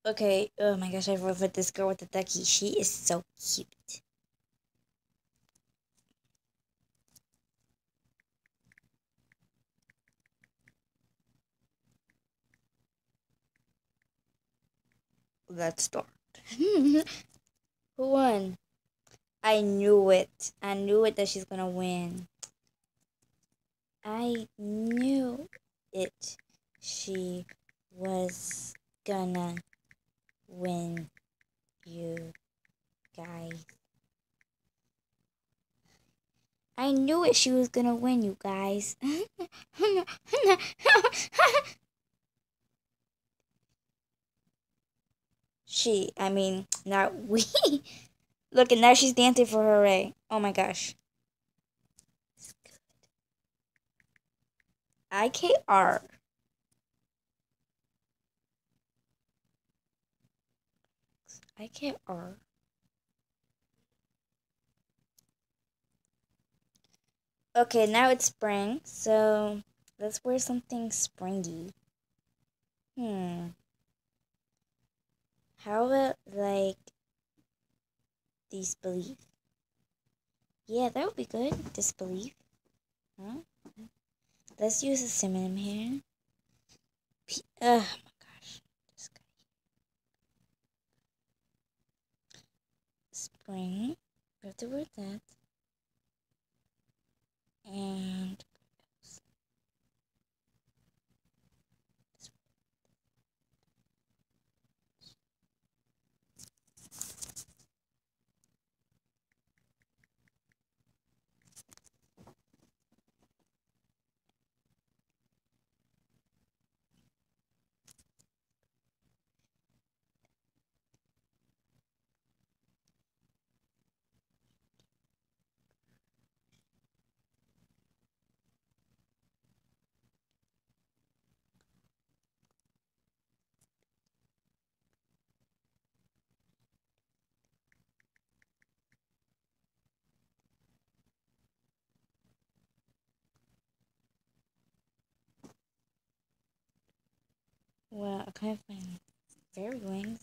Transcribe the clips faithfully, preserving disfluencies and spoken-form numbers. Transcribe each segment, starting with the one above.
Okay, oh my gosh, I love it. This girl with the ducky. She is so cute. Let's start. Who won? I knew it. I knew it that she's gonna win. I knew it. She was gonna win, you guys. I knew it. She was gonna win, you guys. She, I mean, not we. Look, and now she's dancing for hooray. Oh my gosh. I K R. I K R. Okay, now it's spring, so let's wear something springy. Hmm. How about, like, disbelief? Yeah, that would be good. Disbelief. Huh? Let's use a synonym here. P oh my gosh. This guy. Spring. We have to wear that. And well, I kind of find fairy wings.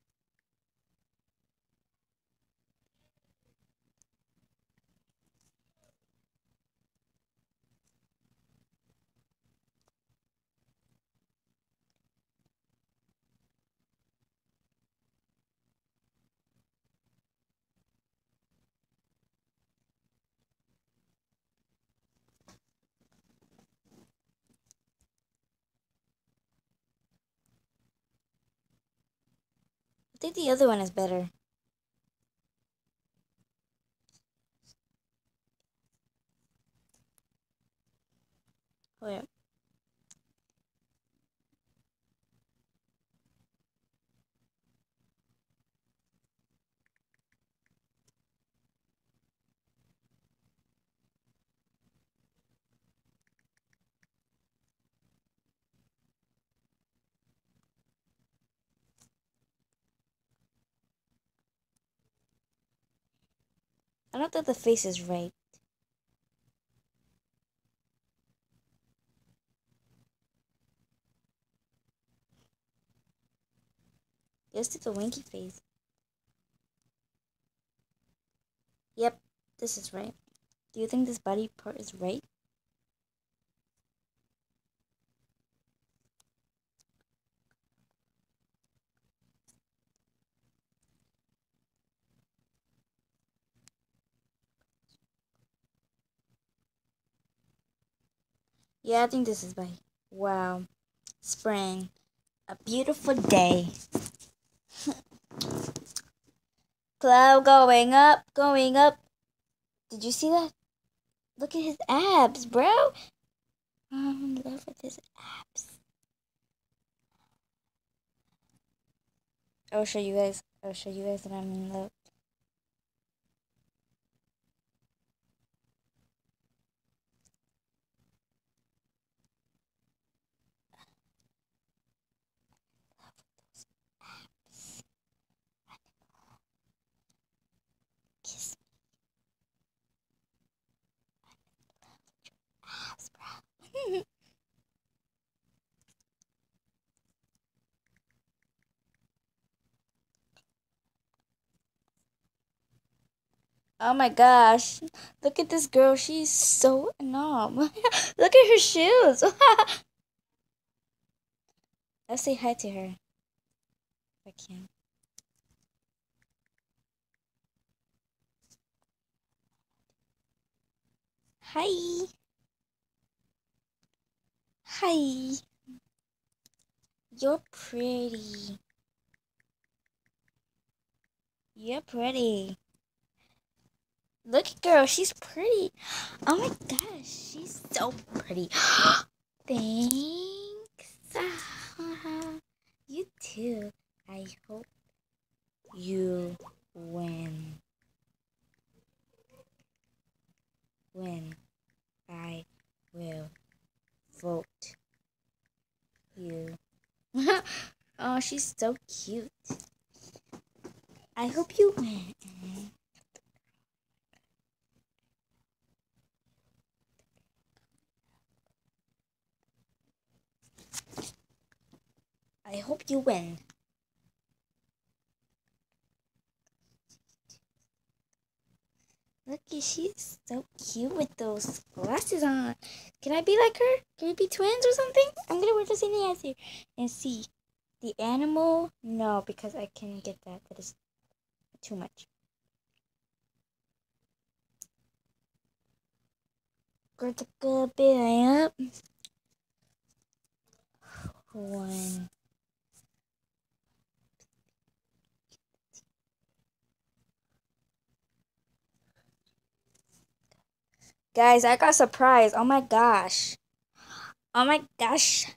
I think the other one is better. Oh yeah. I don't think the face is right. Let's do the winky face. Yep, this is right. Do you think this body part is right? Yeah, I think this is right. Wow. Spring. A beautiful day. Cloud going up, going up. Did you see that? Look at his abs, bro. I'm in love with his abs. I'll show you guys. I'll show you guys that I'm in love. Kiss me, abs, bro. Oh my gosh. Look at this girl. She's so numb. Look at her shoes. Let's say hi to her. If I can. Hi. Hi. You're pretty. You're pretty. Look at girl, she's pretty. Oh my gosh, she's so pretty. Thanks. You too. I hope you win. Win. I will vote you. Oh, she's so cute. I hope you win. I hope you win. Look, she's so cute with those glasses on. Can I be like her? Can we be twins or something? I'm gonna wear the same thing as her and see. The animal? No, because I can't get that. That is too much. Got to go bit up. One. Guys, I got surprised. Oh my gosh. Oh my gosh.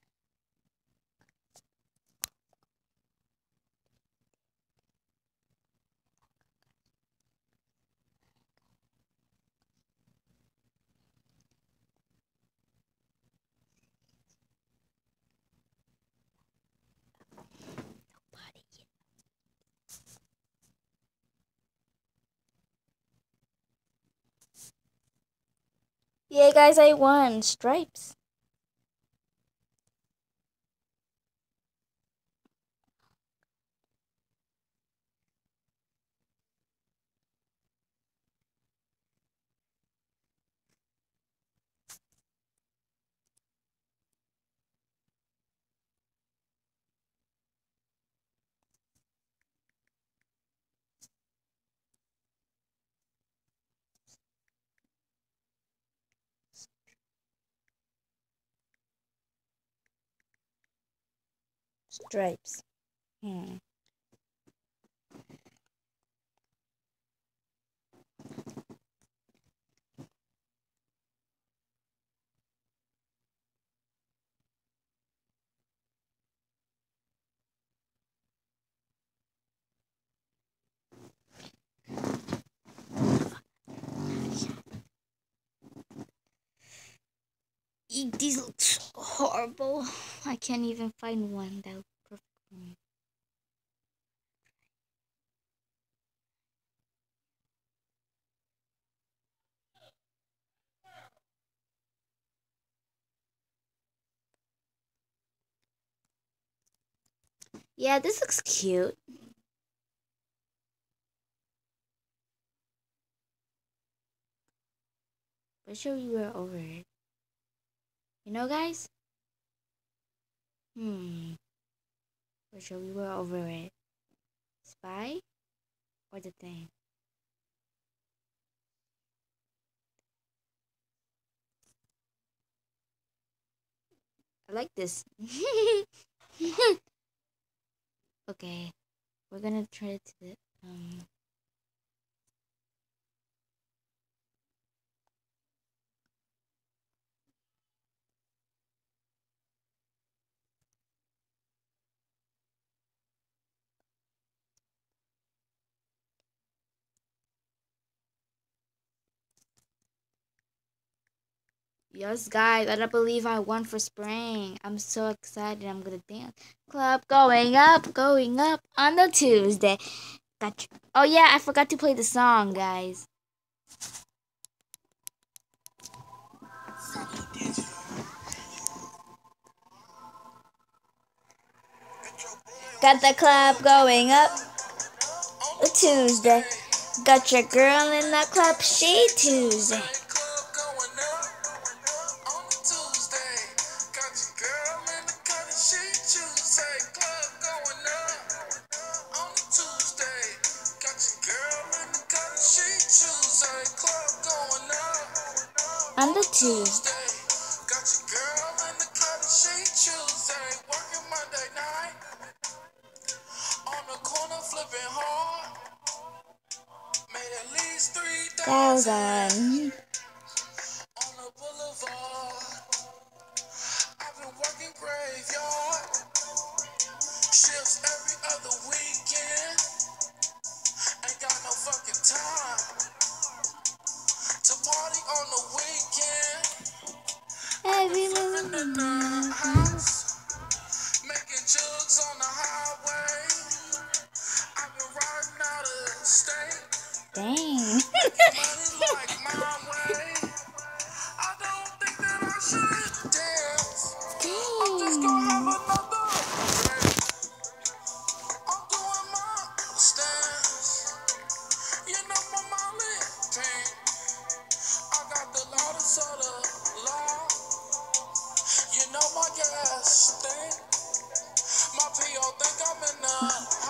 Yeah, guys, I won. Stripes. Stripes. Hmm. Eek, these look so horrible. I can't even find one that looks perfect for me. Yeah, this looks cute. But sure we were over it. You know, guys? Hmm. For sure we were over it. Spy or the thing? I like this. Okay, we're gonna try to um. Yes, guys, I don't believe I won for spring. I'm so excited. I'm gonna dance. Club going up, going up on the Tuesday. Gotcha. Oh yeah, I forgot to play the song, guys. Got the club going up a Tuesday. Got your girl in the club, she Tuesday. On the Tuesday. Got your girl in the cut, she Tuesday. Working Monday night. On the corner flipping hard. Made at least three thousand. On the boulevard. I've been working graveyard. Shifts every other weekend. Ain't got no fucking time to party on the weekend. Every living in the house, making jugs on the highway. I've been riding out of state. Dang. Money like my way. I don't think that I should dance. Dang. I'm just gonna have another day. I'm doing my stance. You know my Molly pink. I got the loudest of the law. You know my gas stink. My P O think I'm in the